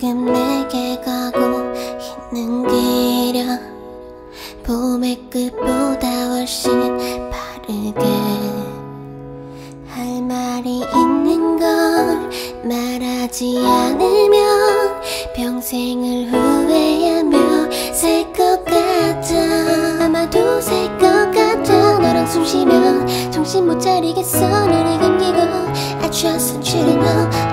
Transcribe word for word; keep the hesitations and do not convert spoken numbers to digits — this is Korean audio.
지금 내게 가고 있는 길이야. 봄의 끝보다 훨씬 빠르게 할 말이 있는 걸 말하지 않으면 평생을 후회하며 살 것 같아. 아마도 살 것 같아. 너랑 숨 쉬면 정신 못 차리겠어. 너를 감기고 I just want you to know